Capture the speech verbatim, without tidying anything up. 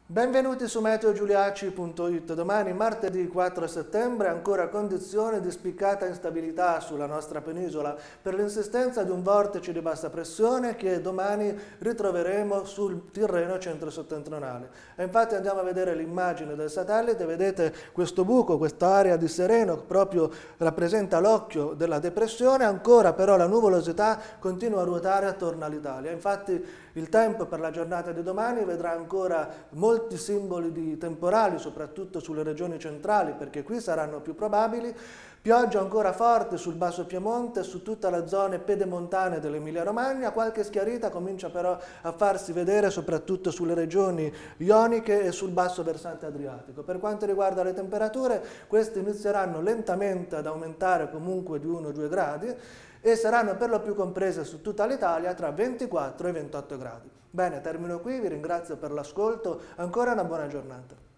Benvenuti su meteo giuliacci punto it. Domani, martedì quattro settembre, ancora condizioni di spiccata instabilità sulla nostra penisola per l'insistenza di un vortice di bassa pressione che domani ritroveremo sul Tirreno centro-settentrionale. E infatti andiamo a vedere l'immagine del satellite, vedete questo buco, questa area di sereno proprio rappresenta l'occhio della depressione, ancora però la nuvolosità continua a ruotare attorno all'Italia. Infatti il tempo per la giornata di domani vedrà ancora molti simboli di temporali, soprattutto sulle regioni centrali, perché qui saranno più probabili. Pioggia ancora forte sul Basso Piemonte, su tutta la zona pedemontane dell'Emilia-Romagna. Qualche schiarita comincia però a farsi vedere soprattutto sulle regioni ioniche e sul basso versante adriatico. Per quanto riguarda le temperature, queste inizieranno lentamente ad aumentare comunque di uno o due gradi e saranno per lo più comprese su tutta l'Italia tra ventiquattro e ventotto gradi. Bene, termino qui, vi ringrazio per l'ascolto, ancora una buona giornata.